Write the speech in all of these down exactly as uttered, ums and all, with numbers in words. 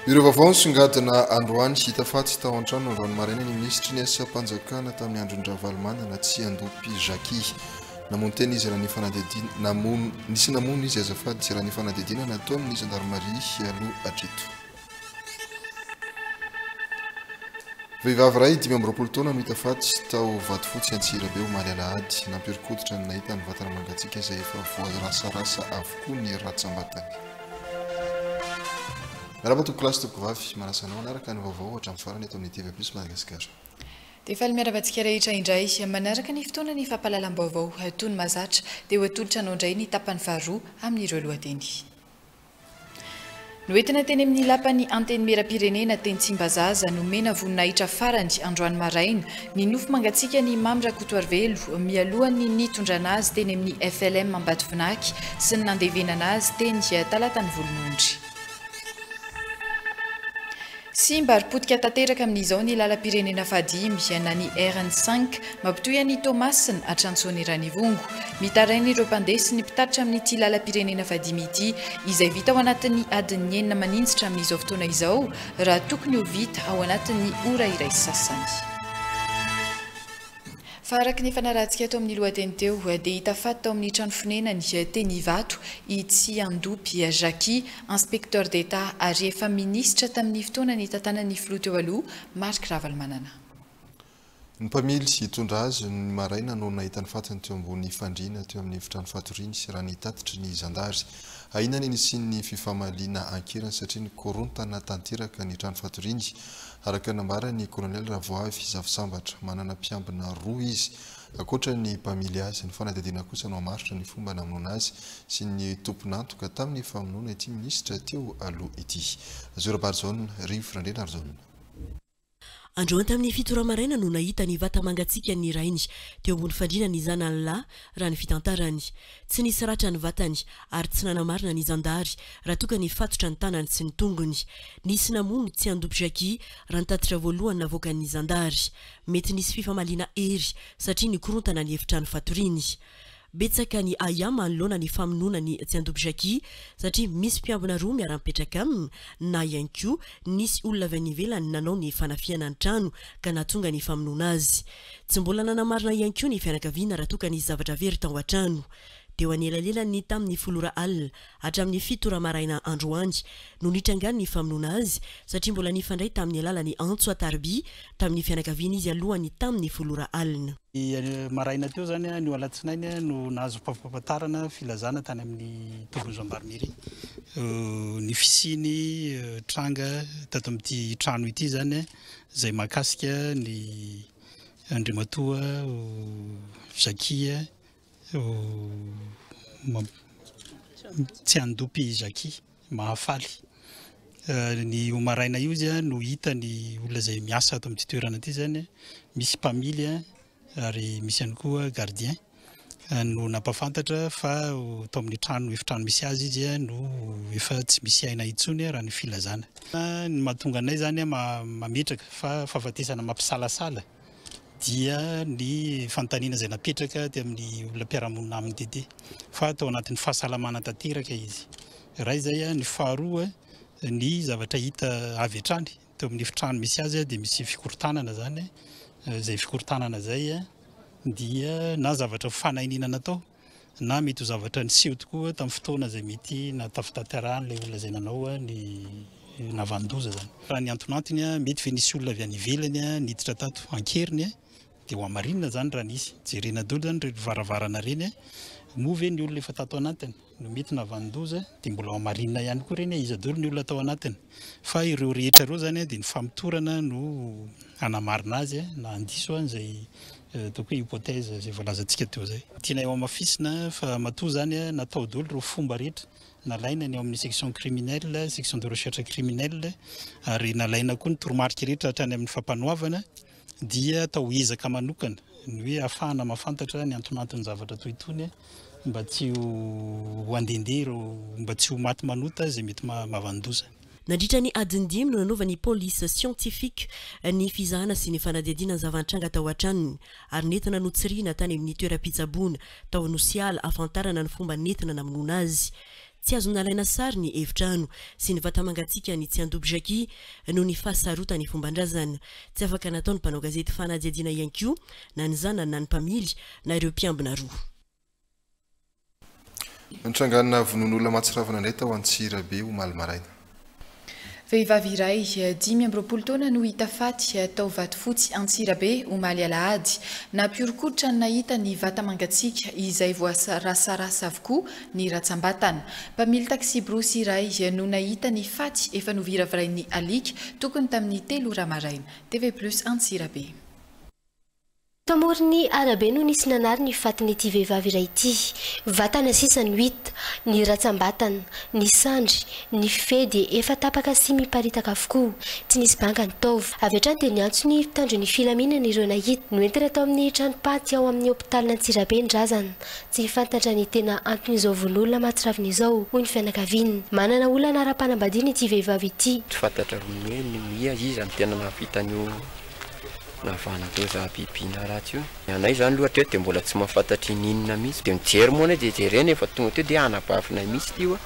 Ireo vaovao songadina androany hita fatsy tao an-trano androany maraina ny ministry ny asam-panjakana tamin'ny andron-dravalomandana tsy andopy Jackie. Namono teny izy raha ny fanadihadiana namono nisy namono izy azafady tsy raha ny fanadihadiana natao amin'ny gendarmerie aloha hatreto. Vehivavy iray dimy amby roapolo taona no hita fatsy tao Vatofotsy Antsirabe omaly alahady nampiorikoditra ny nahita ny vatana mangatsiaka izay efa voarasarasa avokoa ny ratsambatany. Rabatoko klasy toko vavy manasanao anaraka ny vaovao hatramin'ny farany eto amin'ny T V plus Madagasikara. Dia falmiaravantsika rehetra indray manaraka ny fotoana ny fampahalalam-baovao toy ny mahazatra dia ho atolotra anao indray ny tapany faharoa amin'ireo lohateny. Noentina teny amin'ny lapan'ny anteny mera-pirenena teny Tsimbazaza nomena voninahitra farany androany maraina ny nofo mangatsiaka ny Mamy Rakotoarivelo mialohan'ny nitondrana azy teny amin'ny F L M Ambatovinaky sy ny nandevenana azy teny talatany volonondry. Simba ripotika tanteraka amin'izao ny lalam-pirenena fadimy na ny R N cinq mampitohy ny Thomasina Atrantsony Ranivongo mitarainy ireo mpandeha sy ny mpitatitra amin'ity lalam-pirenena fadimy ity izay vita ao anatin'ny adiny enina manintsitra amin'izao fotoana izao raha tokony ho vita ao anatin'ny ora iray sasany. Fa araka ny fanarahantsika eto amin'ny lohateny teo dia hita faty tao amin'ny trano fonenany teny Ivato i Tsiandopy Jackie, inspecteur d'État ary efa ministra tamin'ny fotoana ny tantanan'ny filoha teo aloha Marc Ravalomanana. Ny mpamily hitondra azy ny maraina no nahitany fatiny teo ambony fandriana teo amin'ny efitrano fatoriany sy raha nitatitra ny zandary. Ainany nisiny fifamaliana ankirany satria ny korontana tanteraka ny trano fatoriany. Araka nambara ny kolonel Ravoavy Zavisambatra manana mpiambina roa izy akoatra ny mpamily azy ny fanadihadiana kosa no amaritra ny fomba namonoana azy sy ny tomponantoka tamin'ny famonoana ity ministra teo aloha ity. Zora Barzone, Rivo Randrena Arzone. Androany tamin'ny fito maraina no nahita ny vata mangatsiaka ny rainy teo ambony fandriana ny zanany lahy raha ny fitantarany. Tsy nisy ratra ny vatany ary tsy nanamarina ny zandary raha toka ny fatotra ny tanany sy ny tongony. Nisy namono Tsiandopy Jackie raha nitatitra voalohany navoakan'ny zandary. Mety nisy fifamaliana ery satria ny korontana ny efitrano fatoriany. Betsaka ny aya manoloana ny famonoana ny Tsiandopy Jackie satria misy mpiambina roa miara-mipetraka aminy na ihany koa nisy olona avy any ivelany nanao ny fanafiana ny trano ka nahatonga ny famonoana azy. Tsy mbola nanamarina ihany koa ny fianakaviana raha toka ny zavatra very tao an-trano. Teo anelaelany tamin'ny folora alina hatramin'ny fito maraina androany no nitrangany ny famonoana azy satria mbola nifandray tamin'ny alalany Antso Atarby tamin'ny fianakaviana izy alohany tamin'ny folora alina. Maraina teo zany no alatsinainy no nahazo mpampatarana filazana tany amin'ny Toronjambarimery. Ny fisiny tranga tato amin'ity trano ity zany izay mahakasika ny Andrimatoa Jackie Tsiandopy Jackie mahafaly. Ny maraina io zany no hita ny olona izay miasa ato amin'ity toerana ity zany misy mpamily ary misy ihany koa gardien no nampafantatra fa tao amin'ny trano efitrano misy azy izy no efa tsy misy aina intsony raha ny filazana. Ny mahatonga anay zany mametraka fa fahafatesana mampisalasala dia ny fanontaniana izay napetraka ty amin'ny olona mpiara-monina aminy dede fa tao anatin'ny fahasalamana tanteraka izy. Raha izay ny faharoa ny zavatra hita avy hatrany teo amin'ny efitrano misy azy dia misy fikorotanana zany izay fikorotanana zay dia na zavatra fanahiniana natao na mety ho zavatra niseho tokoa tamin'ny fotoana izay mety natafitanterahany ilay olona izay nanao ny navandoza zany. Raha ny antonantony mety fe nisy olona avy any ivelany niditra tato ankeriny dia ho amarinina zany raha nisy jerena daholo zany rehefa varavarana reny move ny olona efa tato anatiny no mety navandoza dia mbola ho amarinina ihany koa reny izy daholo ny olona tao anatiny. Fa ireo rehetra ireo zany dia ny famitorana no anamarina azy na andiso an'izay toko hoe hypothèse izay voalazantsika teo zay. Tiana eo amafisina fa matoa zany natao daholo ireo fomba rehetra nalaina ny ao amin'ny section criminelle, section de recherche criminelle ary nalaina koa ny toromarika rehetra hatrany amin'ny fampanoavana dia atao ezaka manokana ny hoe ahafahana mahafantatra ny antonantin'ny zavatra toy itony mba tsy ho andendeha mba tsy ho maty manota izay mety mahavandoza. Nandritra ny adiny dimy no nanaova ny police scientifique ny fizahana sy ny fanadihadiana ny zava-nitranga tao an-tranony ary nentina notsirina tany amin'ny toeram-pitsaboana tao Nosiala ahafantarana ny fomba nentina namonoana azy. tsy azo nalaina sary ny evitrano sy ny vatamangatsiaka ny tsy andobo jaki no ny fahasarotany fombandrazana tsy afaka nataony mpanao gazety fanajadiana ihany koa na ny zanany na ny mpamily na ireo mpiambina roa. Nitranganina vonon'olona matsiravana indray tao Antsirabe omaly maraina. Vehivavy iray dimy amby roapolo taona no hita faty tao Vatofotsy Antsirabe omaly alahady. Nampiorokoditra ny nahita ny vata mangatsiaka izay voasarasarasa avokoa ny ratsambatana. Mpamily taksi brosy iray no nahita ny faty efa noviravirain'ny alika tokony tamin'ny telo ora maraina. T V plus Antsirabe. Tamoriny arabe no nisy nanary ny fatin'ity vehivavy iray ity. Vatana sisa ny huit, ny ratsambatana, ny sandry, ny fedy efa tapaka sy miparitaka avokoa. Tsy nisy banga ny taovy. Avy hatrany dia niantso ny mpitandro ny filaminana ireo nahita. Noentina tao amin'ny tranopaty ao amin'ny hôpitaly Antsirabe ny razana. Tsy fantatra ny tena anton'izao von'olona matsiravina izao hoy ny fianakaviany. Manana olana ara-panambadiana ity vehivavy ity. Tsy fantatra hoe ny mia izy amin'ny tena nahavitany navan'ireo zahabibiana ratsy io. Anay zany loatra eo dia mbola tsy mahafantatry ninona mihitsy. Dia mijery moa anay dia jerena efa tonga teo dia anabavinay mihitsy tio.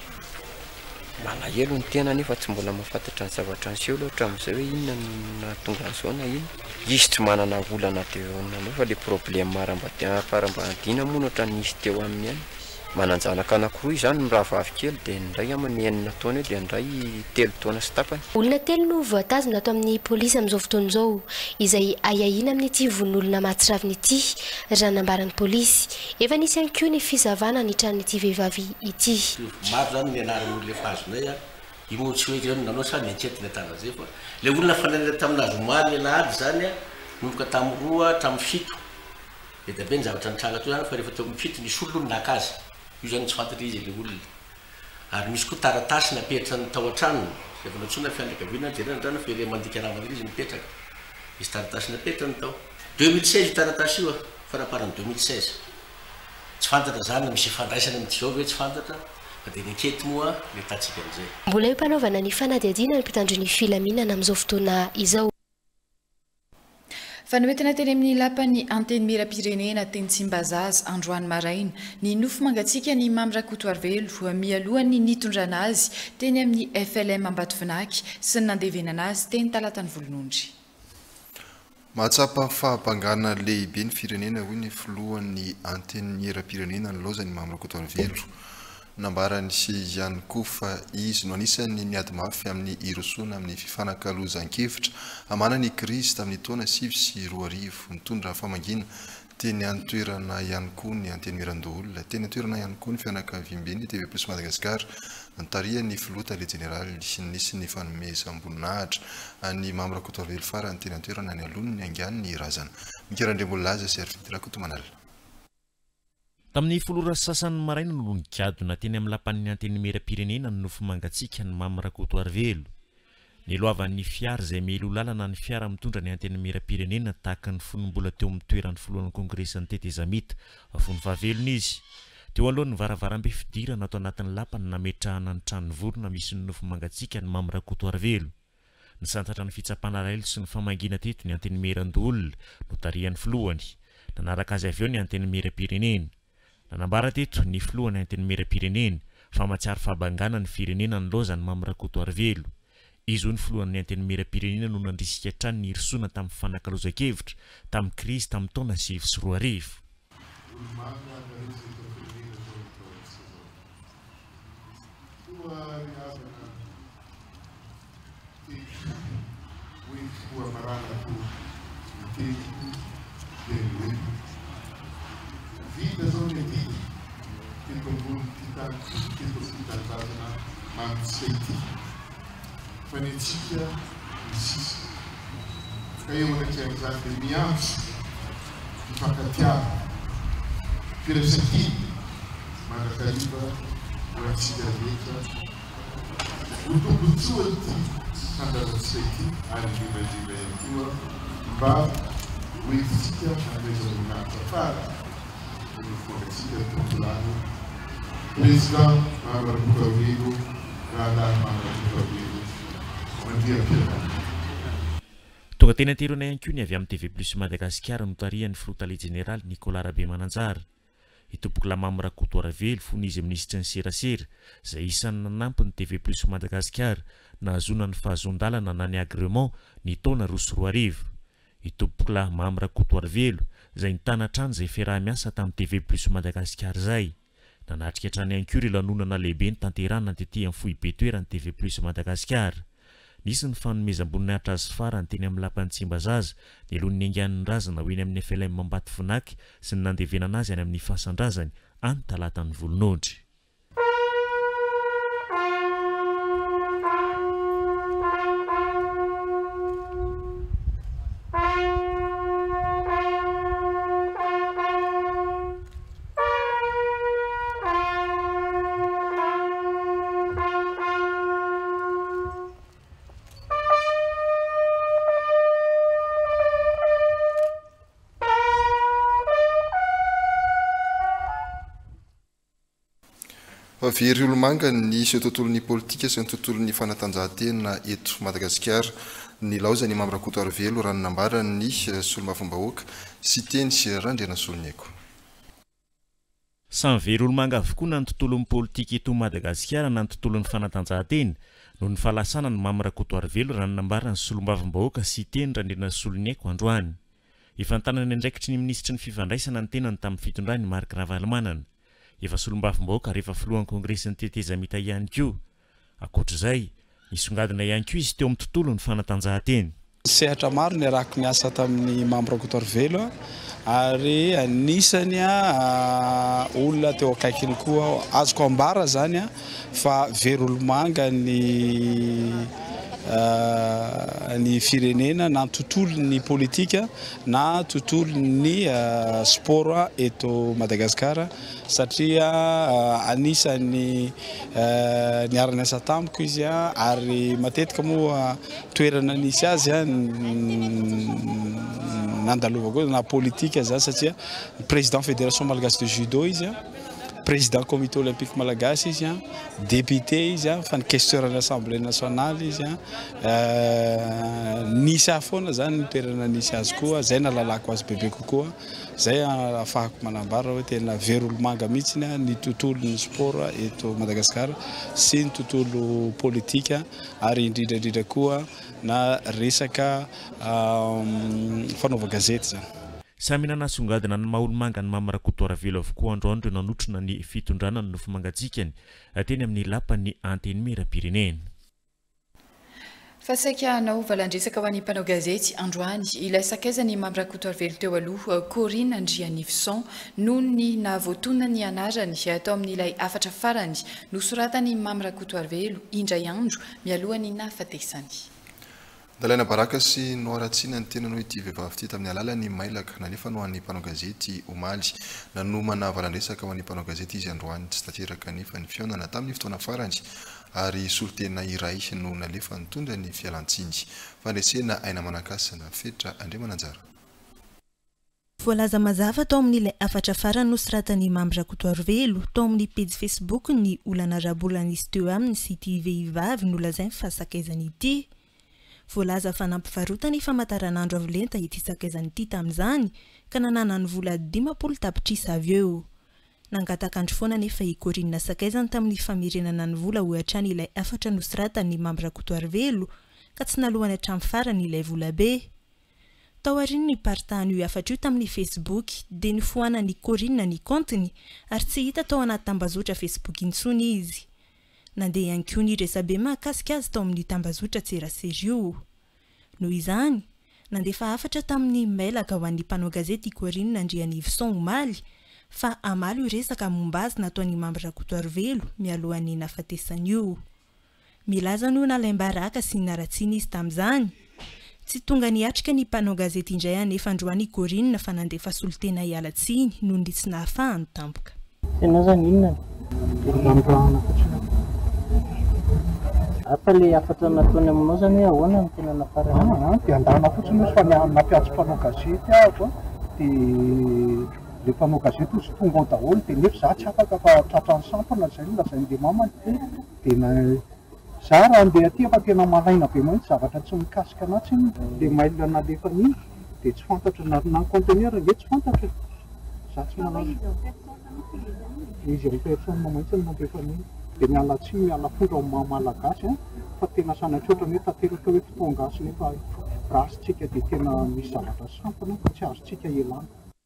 Malahelo ny tena nefa tsy mbola mahafantatra ny zavatra anseho loatra amin'izay hoe inona no nahatonga an'izao na ino. Izy tsy manana olana teo nefa le problème maram-param-badina moa nohatra nisy teo aminy any. Mananjanaka anankiroa izany miravavy kely dia ndray amin'ny enina taona dia ndray telo taona sy tapany. Olona telo no voatazana ato amin'ny polisy amin'izao fotoana izao izay ayahiana amin'ity von'olona matsiravina ity raha nambaran'ny polisy. Efa nisy ihany koa ny fizavana ny tranon'ity vehivavy ity. Maro zany ny anaran'olona efa azonay a io tsy hoe zany nanao samy antsety ny tana zay fa le olona fananana taminazy omaly alahady zany a nomboka tamin'ny roa tamin'ny fito. Dia dabe ny zavatra nitranga teo zany fa rehefa teo amin'ny fito nisy olona naka azy. Io zany tsy fantatra izy le olona. Ary misy koa taratasy napetraka ny tao an-tranony. Efa natsoina fianakaviana jerena rano fery mandika ramana izy mipetraka. Izy taratasy napetraka tao. deux mille seize taratasy io faraparany deux mille seize. Tsy fantatra zany misy fandraisana amin'izao hoe tsy fantatra. Fa dia nikety moa le tatsika amin'izay. Mbola mpanaovana ny fanadihadiana ny mpitandro ny filaminana amin'izao fotoana izao. Fanometana teny amin'ny lapan'ny anteny miram-pirenena teny Tsimbazaza androany maraina ny nofo mangatsiaka ny Mamirakotoarvelo mialohan'ny nitondrana azy teny amin'ny F L M Ambatovinaky sy ny nandevenana azy teny talatany volonondry. Mahatsapa fahampangana lehibe ny firenena hoy ny filohan'ny anteny miram-pirenena ny lozany Mamirakotoarvelo. Nambarany sy ihany koa fa izy no anisan'ny niady mafy amin'ny irosona amin'ny fifanankalozan-kevitra hamana ny krizy tamin'ny taona sivy sy roa arivo nitondra famangina teny antoerana ihany koa ny anteny mirandoolona teny antoerana ihany koa ny fianakaviam-beny T V plus Madagasikara notarihan'ny filoha le general sy nisy ny fanomezam-boninahitra any Mamirakotoarvelo farany teny antoerana ny alony ny angany ny razana mikiran-drembolaza sy arfitirakotomanala. Tamin'ny folora sasany maraina no nigadona teny amin'ny lapan'ny anteny miram-pirenena ny nofo mangatsiaka ny Mamirakotoarvelo. Niloavan'ny fiara izay milo lalana ny fiara mitondra ny anteny miram-pirenena tahaka ny fonombola teo amin'ny toeran'ny filohan'ny kongresan'ny Tetezamita fony fahavelony izy. Teo alohan'ny varavarambe fidirana atao anatin'ny lapany nametrahana ny tranony vorona misy ny nofo mangatsiaka ny Mamirakotoarvelo. Ny santatra ny fitsapana railo sy ny famangina teto ny anteny mirandoolona no tarihan'ny filohany. Nanaraka azy avy eo ny anteny miram-pirenena. Nanambara teto ny filohan'ny anteny miram-pirenena fa mahatsiaro fahabangana ny firenena ny lozany Mamirakotoarvelo. Izy ho ny filohan'ny anteny miram-pirenena no nandrisika hatrany ny irisona tamin'ny fifanankalozan-kevitra tamin'ny krizy tamin'ny taona sivy sy roa arivo. Vida zao ny ady teto ambony teto fitanjazana mamitsika ity fa ny antsika ny sisa ka eo anakian'izany dia miantso mifankatiava firaisan-kiny mandrakariva ho antsika rehetra ho tombotsoa ity fandrazatsika ity ary ndrindradrindra ihany koa mba ho entsika hamezamonahitra fara President Mamirakotoarvelo rahalany Mamirakotoarvelo mandriam-pianana. Tonga teny anterona ihany koa ny avy amin'ny T V plus Madagasikara notarihan'ny filoha tale general Nicolas Rabe Mananjara. itompoko lamamy Rakotoaravelo fony izy ministra ny serasera izay isan'ny nanampy ny T V plus Madagasikara nahazona ny fahazondalana na ny agrément ny taona roa sy roa arivo. Itompoko lamamy Rakotoaravelo izay nitana hatrany izay fiaraha-miasa tamin'ny T V plus Madagasikara izay. Nanatrika hatrany ihany koa ireo lanonana lehibe nitanterahana tetỳ amin'ny fohy be toerany T V plus Madagasikara. Nisy ny fanomezam-boninahitra azy farany teny amin'ny lapan'ny Tsimbazaza ny alohan'ny angan'ny razana ho eny amin'ny F L M Mambaty Vonaky sy ny nandevenana azy any amin'ny fasandrazany any talatany volonondry. Very olomanga ny sy tontolon'ny politika sy ny tontolon'ny fanatanjahantena eto Madagasikara ny laoza ny Mamy Rakotoaravelo raha nambarany solombavam-bahoaka sy teny sy randriana soloneko. Samy very olomanga avokoa na ny tontolon'ny politika eto Madagasikara na ny tontolon'ny fanatanjahantena no ny fahalasana ny Mamy Rakotoaravelo raha nambarany solombavam-bahoaka sy teny randriana soloneko androany. Ifantanana ndraikitry ny ministra ny fifandraisana ny tenany tamin'ny fitondrany Marc Ravalomanana. Efa solombavam-bahoaka rehefa filohan'ny kongresin'ny tetezamita ihany koa. Ankoatr'izay, nisongadina ihany koa izy teo amin'ny tontolo ny fanatanjahantena. Sehatra maro ny araka miasa tamin'ny Mamy Rakotoaravelo ary anisany olona teo akaikiny koa azoko ambara zany fa very olomanga ny ny firenena na tontolo ny politika na tontolo ny sport eto Madagasikara satria anisany niarana asa tamiko izy ary matetika moa toerana nisy azy nandalovako na politika za satria président fédération malagasy de judo izy président comité olympique malagasy izy député izy fa ny questeur de l'Assemblée nationale izy nisy afona zany toerana nisy azy koa zay nalalako azy bebe kokoa zay afahako manambara hoe tena very olomanga mihitsy ny tontolon'ny sport eto Madagasikara sy ny tontolo politika ary indrindra indrindra koa na resaka fanaova gazety zany. Samy nanasongadina ny maha-olomanga ny Mamy Rakotoaravelo avokoa androany ireo nanotrona ny fitondrana ny nofo mangatsikany teny amin'ny lapan'ny anteny miram-pirenena. Fa saika anao valandresaka ho an'ny mpanao gazety androany ilay sakaizany Mamy Rakotoaravelo teo aloha Corinne Andrianivson noho ny nahavoatona ny anarany atao amin'ilay afatra farany nosoratany Mamy Rakotoaravelo indray andro mialohan'ny nahafatesany. Dalaina baraka sy noaratsiana ny tena noho ity vehivavy ity tamin'ny alalany mailaka nanefa no an'ny mpanao gazety omaly nanomana valandresaka ho an'ny mpanao gazety izy androany tsy tanteraka nefa ny fionana tamin'ny fotoana farany ary solotena iray no nalefa nitondra ny fialantsiny fandresena aina manakasina fetra Andriamananjara. Voalaza mazava tao amin'ilay afatra farany nosoratany Mamy Rakotoaravelo tao amin'ny page Facebook ny olana rabolana izy teo aminy sy ity vehivavy nolazainy fa sakaizany ity. Voalaza fa nampivarotany famantaranandro avolenta ity sakaizany ity tamin'izany ka nanana ny vola dimampolo tapitrisa avy eo. Nangatakandro foana nefa i Corinne sakaizany tamin'ny famerenana ny vola ho hatrany ilay afatra nosoratany Mamy Rakotoaravelo ka tsy nalohany hatramin'ny farany ilay vola be. Tao aoriany ny partahany io afatra io tamin'ny Facebook dia nifohanany Corinne ny kontiny ary tsy hita tao anaty tambazotra Facebook intsony izy. Nandeha ihany koa ny resabe mahakasika azy tao amin'ny tambazotra tserasera io. Noho izany, nandefa afatra tamin'ny mailaka ho an'ny mpanao gazety Corinne Andrianivson omaly fa amaly io resaka momba azy nataon'ny Mamy Rakotoaravelo mialohan'ny nahafatesany io. Milaza no nalaim-baraka sy naratsiana izy tamin'izany. Tsy tonga niatrika ny mpanao gazety indray anefa androany Corinne fa nandefa solotena hialatsiny noho ny tsy nahafahany tampoka. Tena zany inona? Apa le afatra nataony aminao zany hoe ahoana ny tena nafarana? Dia andana fotsiny fa nampiatso mpanao gazety aho dia le mpanao gazety osy tonga ao daholo dia nefa za tsy afaka fa tratrany sampana zay lazainy dia mamany dia za raha andeha aty fa tena malaina be mahitsy zavatra tsy mikasika anazy dia mail nalefany iny dia tsy fantatro na ny conteneur nge tsy fantatro za tsy manao. izy rehetra mamaitsy ny mampiefany dia miala tsy miala fora amin'ny malagasy fa tena sanatry ohatrany hoe tanteraka hoe fotoangasy nefa rasytsika dia tena misy zavatra sampana fa tsy azotsika elana.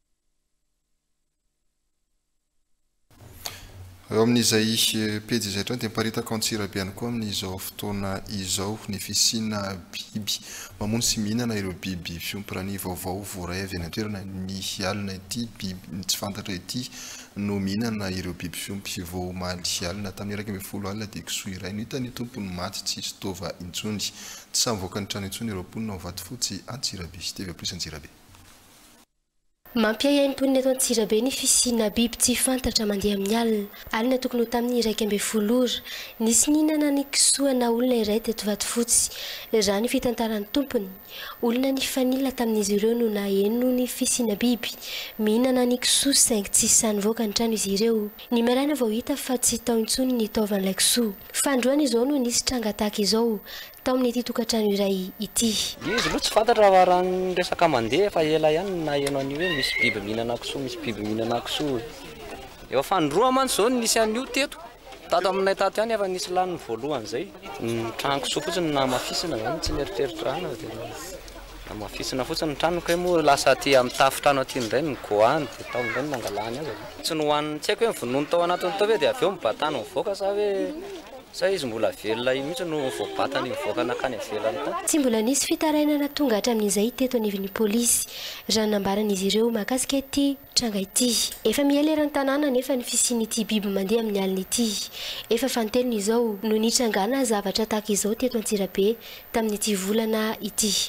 eo amin'izay pejy izay hatrany dia miparitaka antsirabe ihany koa amin'izao fotoana izao ny fisina biby mamono sy mihinana ireo biby fiompy raha ny vaovao voaray avy any an-toerana ny alina ity biby tsy fantatra ity no mihinana ireo biby fiompy vao maly alina tamin'ny iraika amby folo alina dia kisoa iray no hita ny tompony maty tsy sitova intsony tsy samyvoaka ny trano intsony ireo mponina vaty fotsy Antsirabe sy T V plus Antsirabe. Mampiayaim-ponina eto Antsirabe ny fisina biby tsy fantatra mandeha amin'ny alina. Alina tokony ho tamin'ny iraika amby folo ora. Nisy nihinana ny kisoa na olona iray teto Vatofotsy. Raha ny fitantaran'ny tompony, olona ny fanila tamin'izy ireo no naheno ny fisina biby. Mihinana ny kisoa saingy tsy sanivoaka ny trano izy ireo. Ny maraina vao hita fa tsy tao intsony ny taovan'ilay kisoa. Fandroana izao no nisy tranga tahaka izao tao amin'ny ity tokantrano iray ity. Izy aloha tsy fantatra fa raha ny resaka mandeha fa ela ihany na heno an'io hoe misy biby mihinana kisoa, misy biby mihinana kisoa. Efa fandroa mantsy zao nisy an'io teto. Tato aminay tato ihany efa nisy laniny voalohany zay. Ny trano kisoa fotsiny namafisina zany tsy nieritreritrana dia namafisina fotsiny ny trano kay moa lasa aty amin'ny tafitrano aty indray ny goany dia tao indray ny nangalany azy. Tsy nohoan'ny tsy haiko hoe vonoiny tao anatiny tao hoe dia avy eo mibatana mivoaka sa hoe sa izy mbola velona io mihitsy no voabatany mivoaka nakany avelany tany. Tsy mbola nisy fitarainana tonga hatramin'izay teto anivon'ny polisy. Raha nambaran'izy ireo mahakasika ity tranga ity. Efa mieleran'ny tanàna nefa ny fisian'ity biby mandeha amin'ny alina ity. Efa fantelony izao no nitrangana zavatra tahaka izao teto Antsirabe tamin'ity volana ity.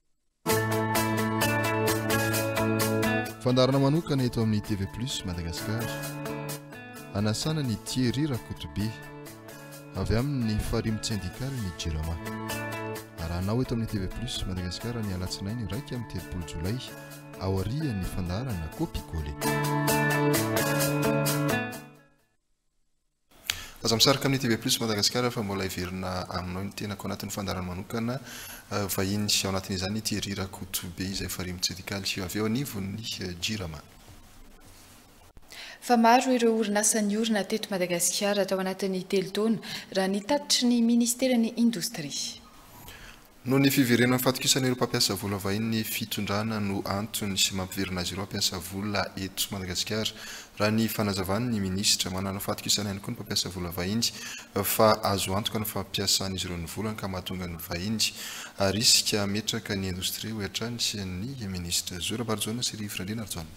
Fandarana manokana eto amin'ny T V plus Madagasikara. Anasana ny Thierry Rakotobe avy amin'ny farimy syndikal ny Jirama. Arahanao eto amin'ny T V plus Madagasikara ny alatsinainy iraika amin'ny telopolo jolay ao arian'ny fandarana Kopikole. Aza misaraka amin'ny T V plus Madagasikara fa mbola iverina aminao ny tenako anatin'ny fandarana manokana vahiny sy ao anatin'izany Thierry Rakotobe izay farimy syndikal sy avy eo anivon'ny Jirama. Fa maro ireo orinasa niorina teto Madagasikara tao anatin'ny telo taona raha nitatitry ny ministeran'ny indostria. No ny fiverenan'ny fatokisana ireo mpampiasa vola vahiny ny fitondrana no antony sy mampiverina azy ireo mpampiasa vola eto Madagasikara. Raha ny fanazavany ny ministra manana fatokisana ihany koa ny mpampiasa vola vahiny fa azo antoka ny fampiasan'izy ireo ny vola ka mahatonga ny vahiny arisika metraka ny indostria ho hatrany sy ny ministra Zora Barzona sy Rivo Randrina Arjona.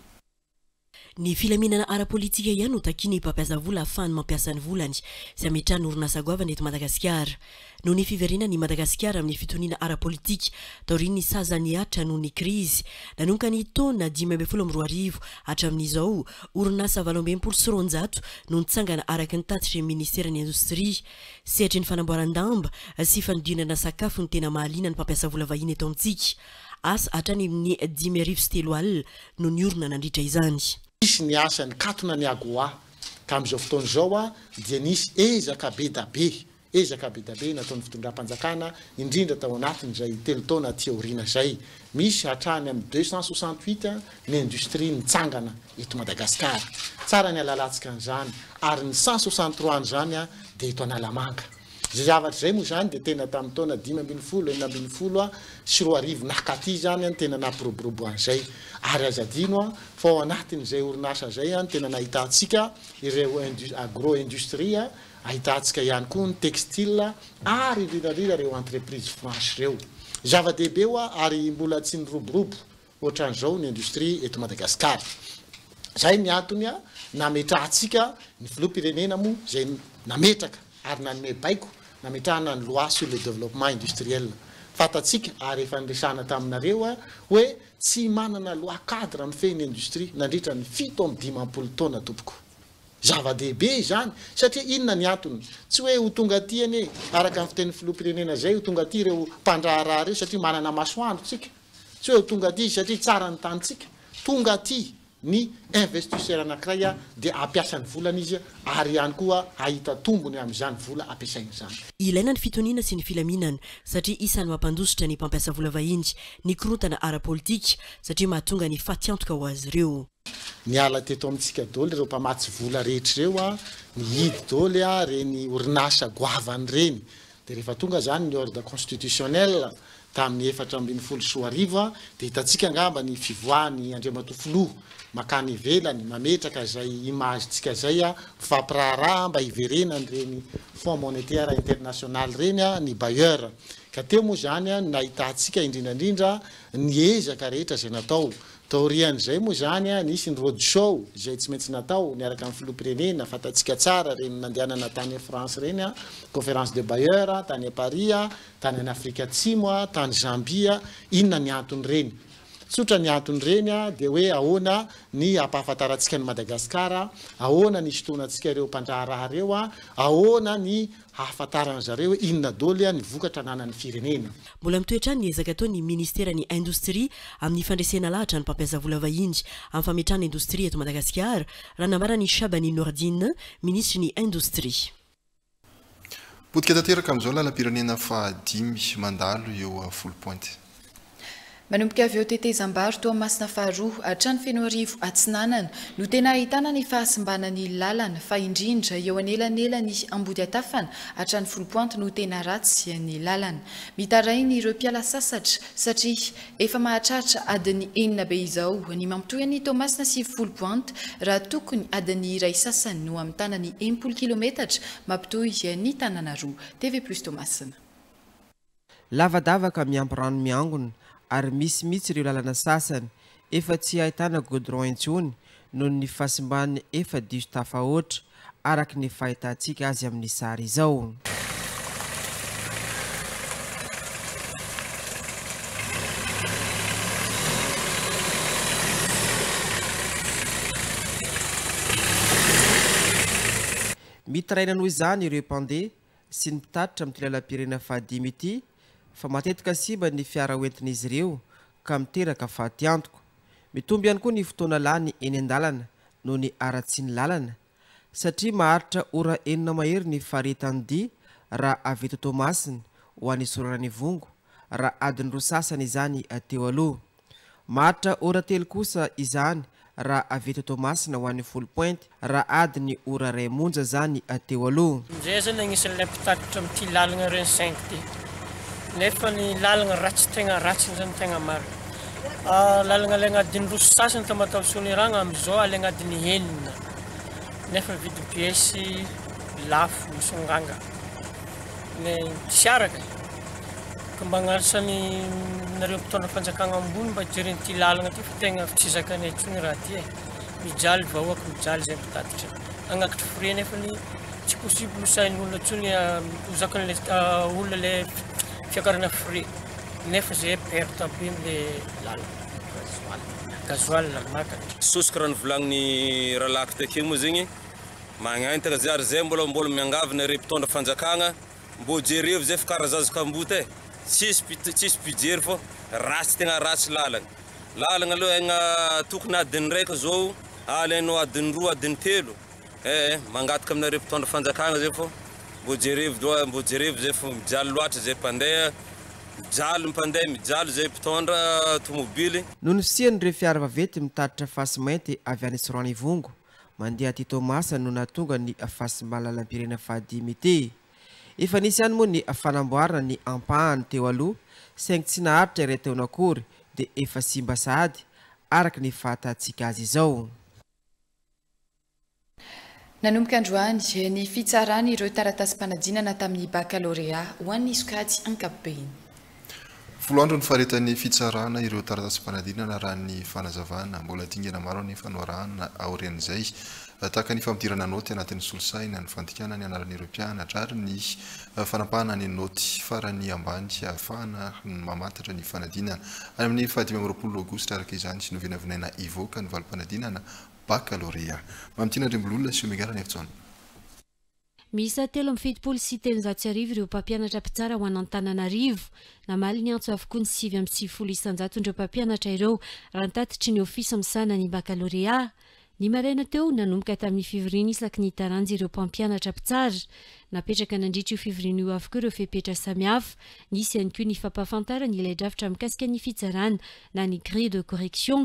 Ny filaminana ara-politika ihany no takiny mpampiasa vola ahafahany mampiasa ny volany sy ametrahany orinasa goavana eto Madagasikara. No ny fiverina ny Madagasikara amin'ny fitoniana ara-politika taorian'ny sazany atra noho ny krizy nanomboka ny taona dimy amby folo amby roa arivo hatramin'izao orinasa valo amby enimpolo sy roanjato no nitsangana araky ny tatitry ny ministeran'ny indostria sehatry ny fanamboaran-damba sy fanodinana sakafo ny tena mahaliana ny mpampiasa vola vahiny eto amintsika. Asa hatrany amin'ny dimy arivo sy telo alina no ny orina nandritra izany. Nisy ny asa ny katona ny agoa ka amin'izao fotoana izao a dia nisy ezaka be da be ezaka be da be nataon'ny fitondram-panjakana indrindra tao anatin'izay telo taona aty aoriana izay. Misy hatrany amin'ny deux cent soixante-huit ny industrie nitsangana eto Madagasikara. Tsara ny alalatsika an'izany ary ny cent soixante-trois an'izany a dia eto Analamanga. Zavatra izay moa zany dia tena tamin'ny taona dimy ambin'ny folo enina ambin'ny folo a sy roa arivo nakaty zany a tena nampiroborobo an'izay. Ary aza adino a fa ao anatin'izay orinasa izay a tena nahitantsika ireo agro-industrie, ahitantsika ihany koa ny textile ary rirarira ireo entreprise franche ireo. Zava-dehibe a ary mbola tsy niroborobo ohatran'izao ny industrie eto Madagasikara. Zay ny antony a nametrahantsika ny filoham-pirenena moa izay nametraka ary nanome baiko nametrahana ny loi sur le développement industriel. Fatatsika ary efa niresana taminareo a hoe tsy manana loi cadre mifehy ny industrie nandritra ny fito amby dimampolo taona tompoko. Zava-dehibe izany satria inona ny antony tsy hoe ho tonga aty anie araka ny fiteny filoham-pirenena zay ho tonga aty ireo mpandraharaha reo satria manana masoandro tsika, tsy hoe ho tonga aty satria tsara ny tanitsika, tonga aty ny investisseur anankiray a dia ampiasa ny volana izy ary ihany koa ahita tombony amin'izany vola ampiasaina izany. Ilaina ny fitoniana sy ny filaminana satria isan'ny mampandositra ny mpampiasa vola vahiny ny korotana ara-politika satria mahatonga ny fatiantoka ho azy ireo. niala teto amintsika daoly ireo mpamatsy vola rehetra ireo a nihidy daoly a reny orinasa goavany reny de rehefa tonga zany ny ordre constitutionnel tamin'ny efatra ambin'ny folo soa arivo de hitatsika angamba ny fivoahany Andriamatofoloha makany ivelany mametraka zay image tsika zay a mifampiraharaha mba hiverenany reny Fonds monétaire international reny a ny bailleur ka teo moa zany a nahitatsika indrindrandrindra niezaka rehetra zay natao taorian'izay moa zany a nisy ny road show zay tsy maintsy natao niaraka amin'ny filoham-pirenena fatatsika tsara reny nandehanana tany a France reny a conférence de bailleur tany a Paris a tany any Afrika Atsimo a tany Zambia inona ny antony reny tsotra ny antony reny a de hoe ahoana ny ampahafantaratsika ny Madagasikara ahoana ny sotonatsika ireo mpandraharaha reo a ahoana ny hahafantarana zareo hoe inona daoly a ny vokatra ananan'ny firenena mbola mitoetra ny ezaka ataony ministera ny industrie amin'ny fandresena lahatra ny mpampiasa vola vahiny amin'ny fametrahana industrie eto Madagasikara raha namarany Shabani Nordine ministre ny industrie. Potika tanteraka amin'izao lalam-pirenena fahadimy mandalo eo folo pointy. Manomboka avy eo tetezam-bary toa Masina faharoa hatrany feno arivo atsinanana no tena ahitana ny fahasimbanany lalana fa indrindra eo anelanelany ambody atafana hatrany folo pointy no tena ratsy ny lalana. Mitarainy ireo mpiala sasatra satria efa mahatratra adiny enina be izao ny mampitohy ny Tomasina sy folo pointy raha tokony adiny iray sasany no amin'ny tanany enimpolo kilometatra mampitohy ny tanana roa. T V plus Tomasina. Lavadavaka miampy rano miangona ary misy mitsy ireo lalana sasany efa tsy ahitana goudron intsony noho ny fahasimbany efa diso tafahoatra araka ny fahitantsika azy amin'ny sary izao. Mitaraina noho izany ireo mpandeha sy ny mpitatitra amin'ny lalam-pirenena fahadimy ity fa matetika simba ny fiara hoentin'izy ireo ka miteraka faty antoko. Mitomby ihany koa ny fotoana lany eny an-dalana noho ny aratsy ny lalana satria maharitra ora enina mahery ny faharetany dia raha avy eto Tomasina ho an'ny Sorarany Vongo raha adiny roa sasany izany teo aloha. Maharitra ora telo kosa izany raha avy eto Tomasina ho an'ny folo pointy raha adiny ora ray monja zany teo aloha. Zay zany agnisan'ilay mpitatitra amin'ity lalana reny cinq ty. Nefa ny lalana ratsy tegna ratsy zany tegna maro. Lalana alaigna adiny roa sasany tamatavy ragna amin'izao alaigna adiny enina. Nefa vidy pièce lafo misonganga. Ne tsy araka. Ka mba agnarasany nareo mpitondra fanjakana ambony mba hijereny ity lalana ty fa tegna tsy zakanay intsony raha ty e. Mijaly vahoaka mijaly zay mpitatitra. Agnakitry frais nefa ny tsy possible ho sahin'olona intsony ho zakan'ilay olona le fiakarana frais nefa zay perte be le lalana. Gasoil maka. Sosika raha nivolagny rahalaky takeo moa zegny magnaintaka zary zay mbola mbola miangavina re mpitondra fanjakana mbo jereo zay fikarazazoka amboty e. Tsisy tsisy pijery fô ratsy tegna ratsy lalana. Lalana aloha egna tokony adiny raika zao alainao adiny roa adiny telo. Eh mangataka aminareo mpitondra fanjakana zay fô mbo jerevo mbo jerevo zay fô mijaly loatra zay mpandeha mijaly mpandeha mijaly zay mpitondra tomobily. Noho ny fisian'ireo fiara vaventy mitatitra fasy mainty avy any Sorany Vongo mandeha ty Tomasina no nahatonga ny fahasimbana lalam-pirenena fahadimy ity. Efa nisy ihany moa ny fanamboarana ny ampahany teo aloha saingy tsy naharitra iray taona akory dia efa simba sahady araka ny fahatantsika azy izao. Nanomboka androany ny fitsarany ireo taratasy-panadinana tamin'ny baccalauréat ho an'ny sokajy ankapobeny. Folo andro ny faharetan'ny fitsarana ireo taratasy-panadinana raha ny fanazavana mbola dingana maro ny fanoarahana aorian'izay tahaka ny fampidirana noty anatin'ny solosaina ny fantikana ny anaran'ireo mpianatra ary ny fanampahana ny noty farany ambany ahafahana mamantatra ny fanadinana any amin'ny fahadimy amby roapolo aogositra araka izany sy novinavinaina ivoaka ny valim-panadinana baccalauréat. Mamtina Ndrembololona sy Omegarany Eftsona. Misa telo amin'ny fitopolo sy telonjato sy arivo ireo mpampianatra mpitsara ho an'Antananarivo namaly ny antso avokoa ny sivy amby sivifolo isanjato ireo mpampianatra ireo raha nitatitry ny ofisa misana ny baccalauréat. Ny maraina teo nanomboka tamin'ny fivoriana isaky ny taranjy ireo mpampianatra mpitsara napetraka nandritra io fivoriana io avokoa ireo fepetra samihafa nisy ihany koa ny fampahafantarana ilay drafitra mikasika ny fitsarana na ny grille de correction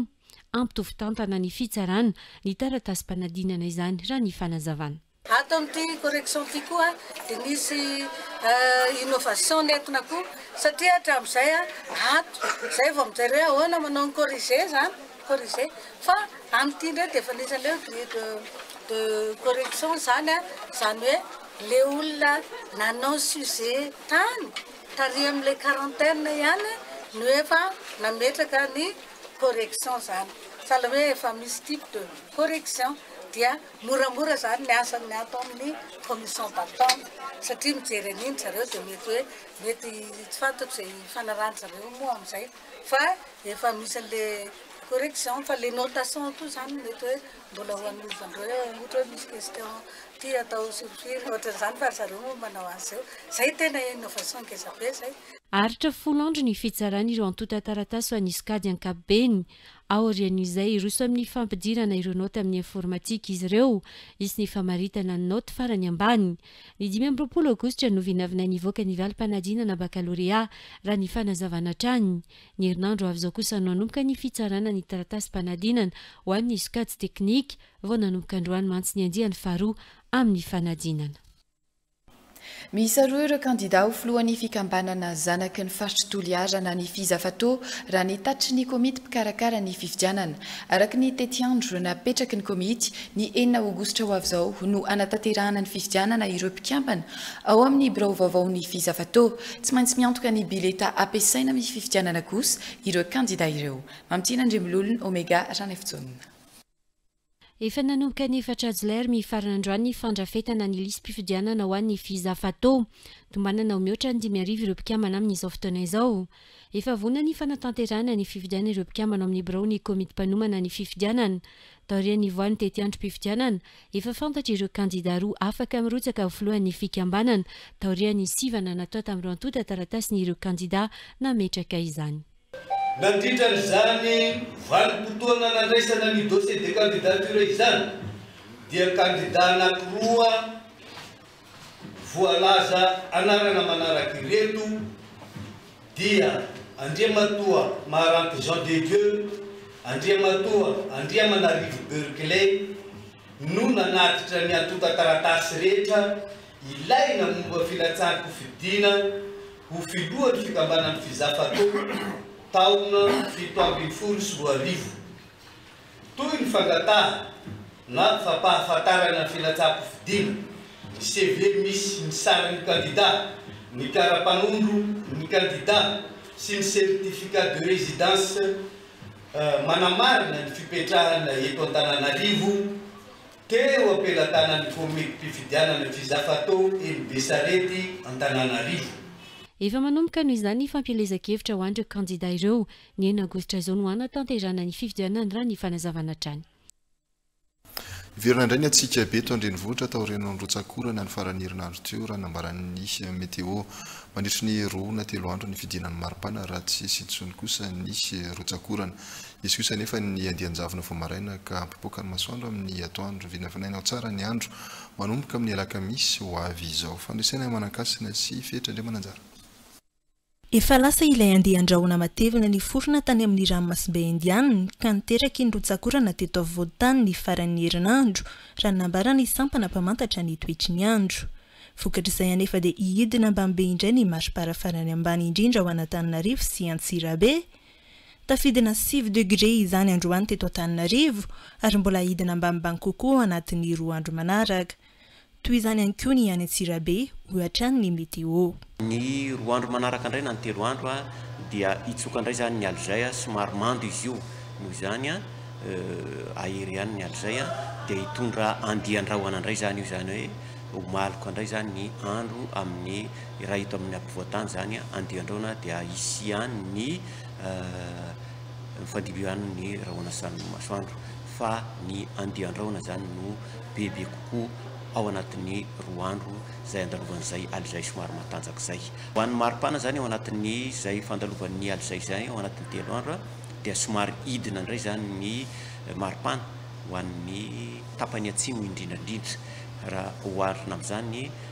ampitovy tantana ny fitsarana ny taratasy-panadinana izany raha ny fanazavana. Ato amin'ity correction ity koa dia nisy innovation nentina koa satria hatramin'izay ato zay vao mijery ahoana manao ny corrigé zany corrigé fa amin'ity indray dia efa nisy leo grille de de correction zany zany hoe le olona nanao sujet tany tary amin'ilay quarantaine ihany no efa nametraka ny correction zany sahala hoe efa misy type de correction dia moramora zany ny asany ny atao amin'ny commission d'attente satria mijery an'iny zareo dia mety hoe mety tsy fantatro zay fanarany zareo moa amin'izay fa efa misy an'ilay correction fa le notation to zany mety hoe mbola ho an'olovan'ireo ohatra hoe misy question ty atao surprise ohatran'izany fa zareo moa manao azy zao zay tena innovation ngeza be zay. Aritra folo andro ny fitsarana ireo antota taratasy ho an'ny skady ankapobeny aorian'izay roso amin'ny fampidirana ireo noty amin'ny informatika izy ireo isy ny famaritana ny noty farany ambany. Ny dimy amby roapolo aogositra no vinavina nivoaka ny valim-panadinana bakalorea raha ny fanazavana trany. Ny herinandro avy izao kosa nanomboka ny fitsarana ny taratasy-panadinana ho an'ny skady teknika vao nanomboka androany mantsy ny andiany faharoa amin'ny fanadinana. Miisa roa ireo kandida ho filohan'ny fikambanana zanaky ny faritry toliarana ny fizafatô raha ny tatitry ny komity mpikarakara ny fifidianana. Araka ny tetiandro napetraky ny komity ny enina aogositra ho avy izao no anatanterahana ny fifidianana ireo mpikambana ao amin'ny birao vaovao ny fizafatô. Tsy maintsy miantoka ny bileta ampiasaina amin'ny fifidianana kosa ireo kandida ireo. Mamtina Andrimololona Omega Ranefitsonina. Efa nanomboka ny efatra jolay mifarana androany ny fandrafetana ny lisy mpifidianana ho an'ny fizafatô. Tombanana ho mihoatra ny dimy arivo ireo mpikambana amin'izao fotoana izao. Efa vonona ny fanatanterahana ny fifidianana ireo mpikambana amin'ny birao ny komity mpanomana ny fifidianana. Taorian'ny voan'ny tetiandro mpifidianana efa fantatra ireo kandida roa afaka mirotsaka ho filohan'ny fikambanana. Taorian'ny sivana natao tamin'ireo antota taratasy ny ireo kandida nametraka izany. Nandritran'izany vanim-potoana nandraisana ny dossier de candidature izany dia kandida anankiroa voalaza anarana manaraka ireto dia Andriamatoa Maharanty Jean de Dieu, Andriamatoa Andriamanarivo Berkeley no nanatitra ny antota taratasy rehetra ilaina momba filatsahako fidina ho filohan'ny fikambanan'ny fizafatô taona fito ambin'ny folo sy roa arivo. Toy ny fangataha na fampahafantarana ny filatsahako fidina, C V misy ny sarin'ny kandida, ny karapanondro ny kandida sy ny certificat de résidence manamarina ny fipetrahana eto Antananarivo teo ampelantanan'ny komity mpifidianana ny fizafatô eny Besarety Antananarivo. Efa manomboka noho izany ny fampielezan-kevitra ho an'ireo kandida ireo ny enina aogositra izao no anatanterahana ny fifidianana raha ny fanazavana trany. Verina indray ny atsika be eto Andrenivohitra taorian'ny Rotsakorana ny farany herinandro teo raha nambaran'ny meteo mandritry ny roa na telo andro ny fidinan'ny maripana raha tsy sintsony kosa nisy Rotsakorana. Izy kosa nefa ny andianjavona vao maraina ka ampipoaka ny masoandro amin'ny atoandro vinafinainao tsara ny andro manomboka amin'ny alakamisy ho avy izao. Fandresena manan-kasina sy fetra indray mananjara. Efa lasa ilay andeha andrahona matevina ny forona tany amin'ny ranomasimbe indianina ka niteraky ny Rotsakorana teto afovoan-tany ny faran'ny herinandro raha nambara ny sampana mpamantatra ny toetry ny andro. Vokatr'izay anefa dia hihidina ambanibe indray ny marsipara farany ambany indrindra ho an'Antananarivo sy Antsirabe. Tafidina sivy degré izany androany teto Antananarivo ary mbola hidina ambanimbany kokoa anatin'ny roa andro manaraka. Toy izany ihany koa ny any Antsirabe ohatra ny meteo. Ny roa andro manaraka indray na ny telo andro dia hitsoka indray zany ny alozay somary mando izy io. Noho izany ahery ihany ny alozay dia hitondra andian-drahona indray zany io zany hoe maloko indray zany ny andro amin'ny raha hito amin'ny ampovoan-tany zany andian-drahona dia hisy ihany ny mifandimby ihany ny rahona san'ny masoandro fa ny andian-drahona zany no bebe kokoa ao anatin'ny roa andro zay andalovan'izay alizay somary matanjaka zay. Ho an'ny maripana zany ao anatin'ny zay fandalovan'ny alizay zay ao anatin'ny telo andro dia somary hidina indray zany ny maripana ho an'ny tapany atsimo indrindrandrindra raha oharina amin'izany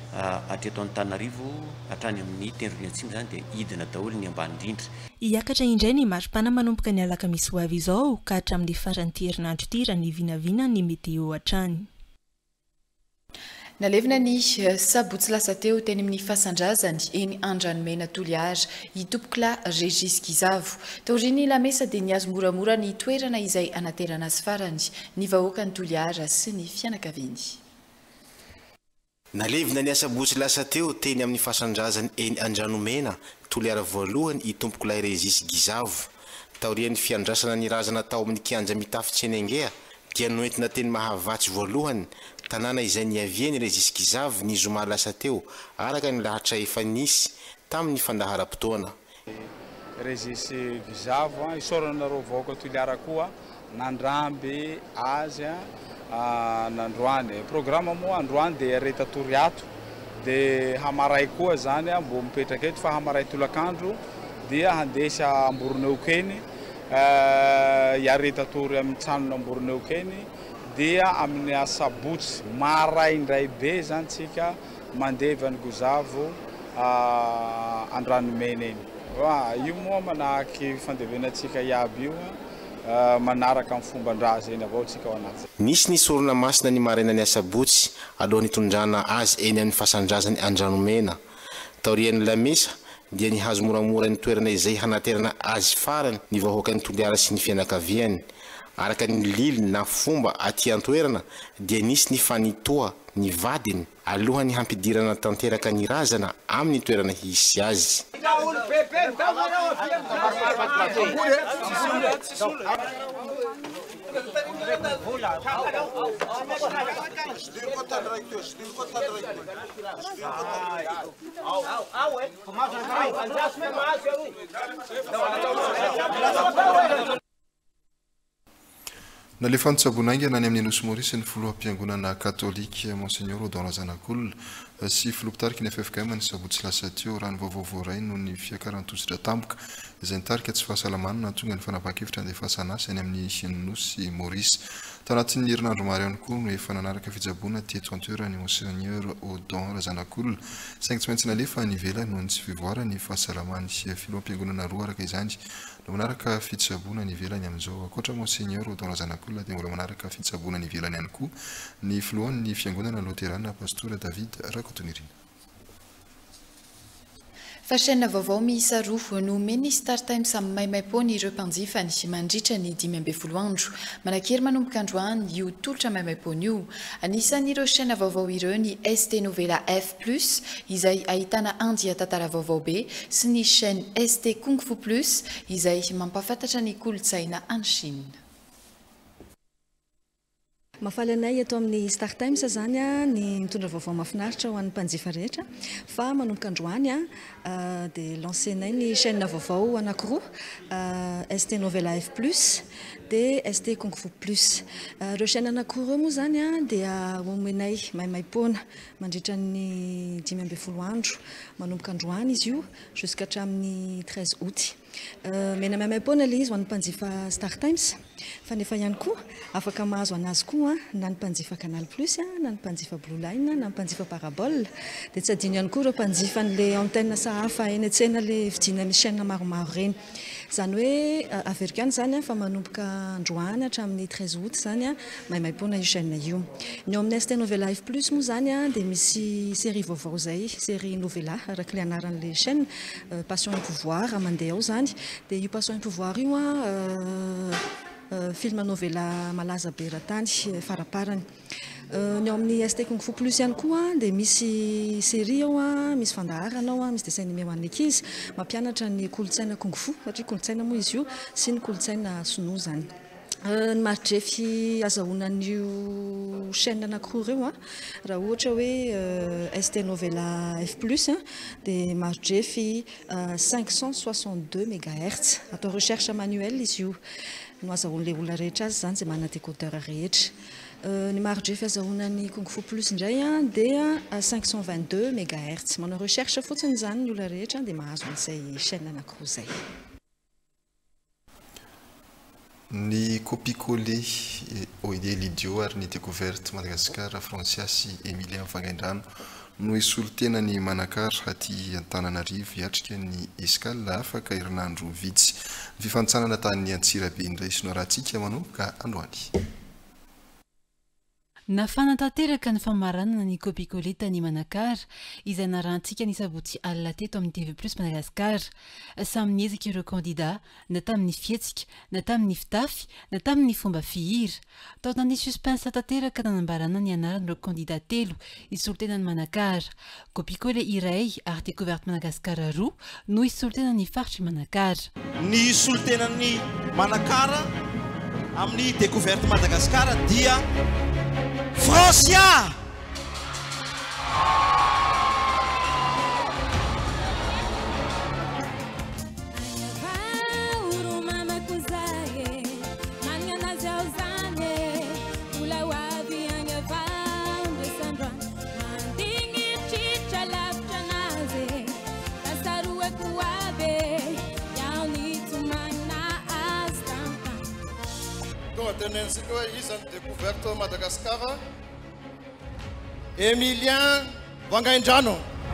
atreto Antananarivo hatrany amin'ny tendrony atsimo zany dia idina daholo ny ambany indrindra. Hiakatra indray ny mari-pana manomboka ny alakamisy ho avy izao ka hatramin'ny faran'ny herinandro ity raha ny vinavina ny meteo hatrany. Nalevina ny sabotsy lasa teo teny amin'ny fasan-drazany eny Andranomena Toliara itompokla Régis Gizavo. Taoriny lamesa dia niazo moramora ny toerana izay anaterana azy farany ny vahoaka ny Toliara sy ny fianakaviany. Nalevina ny sabotsy lasa teo teny amin'ny fasan-drazany eny Andranomena Toliara voalohany itompokla Régis Gizavo. Taorian'ny fiandrasana ny razana tao amin'ny kianja mitafy Tsenengea dia noentina teny mahavatsy voalohany tanàna izay niaviany Régis Gizavo ny zoma lasa teo araka ny lahatra efa nisy tamin'ny fandaharam-potoana. Régis Gizavo isoranareo vahoaka Toliara koa nandramby azy nandroany programma moa androany dia reta toriato dia hamaray koa zany mbo mipetraka eto fa hamaray tolakandro dia handesa Amboroneo keny iareta tory amin'ny tranona Amboroneo keny dia amin'ny asabotsy maraindray be zany tsika mandevany Gizavo Andranomena eny. Io moa manahaky fandevenatsika iaby io manaraka amin'ny fomban-draza eny avao tsika ao anaty. Nisy nisorona masina ny maraina ny asabotsy alohan'ny hitondrana azy eny amin'ny fasan-drazany Andranomena. Taorian'ny lamesa dia nihazo moramora ny toerana izay hanaterana azy farany ny vahoaka ny Toliara sy ny fianakaviany. Araka ny lily na fomba aty an-toerana dia nisy ny fanitoa ny vadiny alohan'ny hampidirana tanteraka ny razana amin'ny toerana hisy azy. Nalefa nitsaboana aingana ny amin'ny Nosy Maurice ny filoham-piangonana katolika Monseigneur Audon Razanak'olona sy filoha-pitarika ny F F K M ny sabotsy lasa teo raha ny vaovao ray noho ny fiakaran-tositra tampoka izay nitarika tsy fahasalamana nahatonga ny fanapa-kevitra andefasana asa any amin'ny Nosy Maurice. Tanatin'ny herinandro maro ihany koa no efa nanaraka fijaboana teto an-toerany Monseigneur Audon Razanak'olona saingy tsy maintsy nalefa nivelany noho ny tsy fivoarany fahasalamany sy filoham-piangonana roa araka izany no manaraka fitsaboana ny ivelany amin'izao. Ankoatra Monseigneur Audon Razanak'olona dia mbola manaraka fitsaboana ny ivelany ihany koa ny filohan'ny fiangonana Loterana Pastora David Rakotonirina. Fashiana vaovao miisa roa no omeny Star Times amin'ny maimaimpoana ireo mpanjifany mandritra ny dimy amby folo andro. Manankera manomboka androany io tolotra maimaimpoana io. Anisan'ireo chaîne vaovao ireo ny S T Novela F plus izay ahitana andia tantara vaovao be sy ny chaîne S T Kung Fu plus izay mampafantatra ny kolontsaina any Chine. Mafaly anay eto amin'ny Star Times zany a ny mitondra vaovao mahafinaritra ho an'ny mpanjifa rehetra fa manomboka androany a dia lancenay ny chaîne vaovao anankiroa S T Novela F plus dia S T Kung Fu plus. Ireo chaîne anankiroa moa zany a dia omenay maimaimpoana mandritra ny dimy amby folo andro manomboka androany izy io jusqu'à hatramin'ny treize août. Mena maimaimpoana ilay izy ho an'ny mpanjifa Star Times fa nefa ihany koa afaka mahazo anazy koa na ny mpanjifa Canal Plus na ny mpanjifa Blue Line na ny mpanjifa Parabole dia tsy adino ihany koa ireo mpanjifa n'ilay antenne sahafa eny an-tsena ilay vidina misy chaîne maromaro reny. Zany hoe averiko ihany zany fa manomboka androany hatramin'ny treize août zany a maimaimpoana io chaîne io. Ny ao amin'ny S T Novela F plus moa zany a dia misy série vaovao zay série novela araka ilay anaran'ilay chaîne Passion et Pouvoir mandeha ao zany dia io Passion et Pouvoir io a film novela malaza be ratany faraparany. Ny ao amin'ny S T Kung Fu plus ihany koa dia misy série ao a misy fandaharana ao a misy dessin animé ho an'ny ankizy mampianatra ny kolotsaina Kung Fu satria kolotsaina moa izy io sy ny kolotsaina sinoa zany. Ny maridrefy azahoanan'io chaîne anankiroa ireo a raha ohatra hoe S T Novela F plus dia maridrefy cinq cent soixante-deux mégahertz atao recherche manuelle izy io no azahoan'ilay olona rehetra azy zany izay manana décodeur rehetra. Ny maridrefy azahoanan'ny Kung Fu plus indray a dia cinq cent vingt-deux mégahertz. Manao recherche fotsiny zany ny olona rehetra dia mahazo an'izay chaîne anankiroa zay. Ny copie-collé O I D Lidio ary ny découverte Madagascar Francias Emilia Mifangaindrano no isolo tena ny manakary aty Antananarivo hiatrika ny escale afaka herinandro vitsy ny fifanitsanana tany Antsirabe indray sy no rahantsika manomboka androany. Nafana tanteraka ny famaranana ny Copicole tany Manakara izay narantsika ny sabotsy alina teto amin'ny T V plus Madagasikara. Samy niezaka ireo kandida na tamin'ny fihetsika na tamin'ny fitafy na tamin'ny fomba fihira. Tao tany suspense tanteraka nanambarana ny anaran'ireo kandida telo isolotena ny Manakara. Copicole iray ary découverte Madagasikara roa no isolotena ny faritry Manakara. Ny isolotena-ny Manakara amin'ny découverte Madagasikara dia Francia! Tenensi koa izany découverte Madagasikara Emilien Vangaindrano.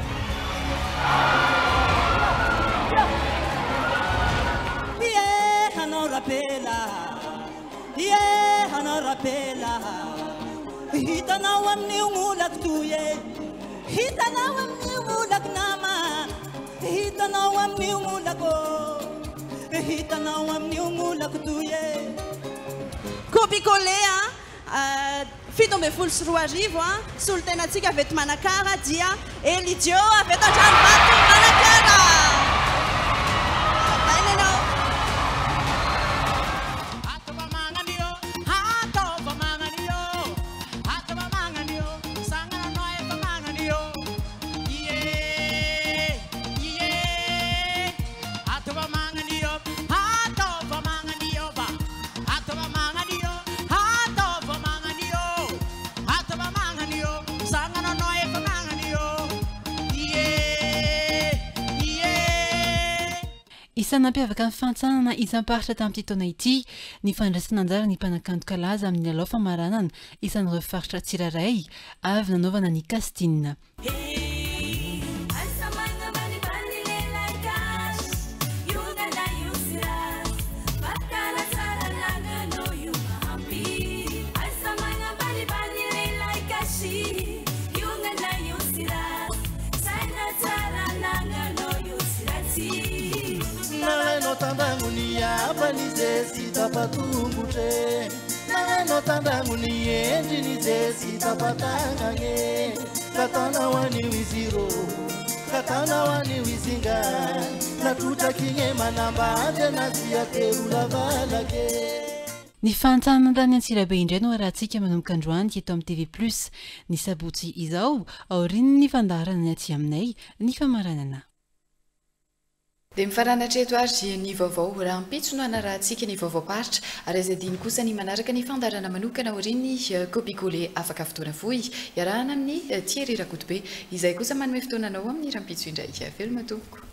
Yeah, hanao rapela. Yeah, hanao rapela. Hitanao amin'ny olako toye. Hitanao amin'ny olako nama. Hitanao amin'ny olako. Hitanao amin'ny olako toye. Copicole a fito ambin'ny folo sy roa arivo a solotenatsika avy eto Manakara dia Elidio avy eto Andranovato Manakara. Bainenao. Atova magnanio, atova magnanio, atova magnanio, sangana no efa magnanio. Ie, ie, atova magnanio, atova magnanio ba, atova magnanio. Isan'ampiavaka ny fantsanana isam-paritra tamin'ity taona ity ny fandraisana anjara ny mpanakanto kalaza amin'ny lalao famaranana isan'ireo faritra tsirairay avy nanaovana ny casting. Tandangunia banizesi tapatumbuche Nano tandanguni endri nizesi tapatangange Katana wani wiziro Katana wani wizinga Natuta kinge manamba ande nasia terula valage. Ny fantsanana tany Antsirabe indray no arahantsika manomboka androany eto amin'ny T V plus. Ny sabotsy izao aorian'ny ny fandaharana ny aty aminay ny famaranana. Dia mifaranatra eto ary dia ny vaovao raha ampitso no anarahantsika ny vaovao paritra ary aza diny kosa ny manaraka ny fandarana manokana aorian'ny Copicole afaka fotoana fohy iarahana amin'ny Thierry Rakotobe izay kosa manome fotoananao amin'ny rahampitso indray. Veloma tompoko.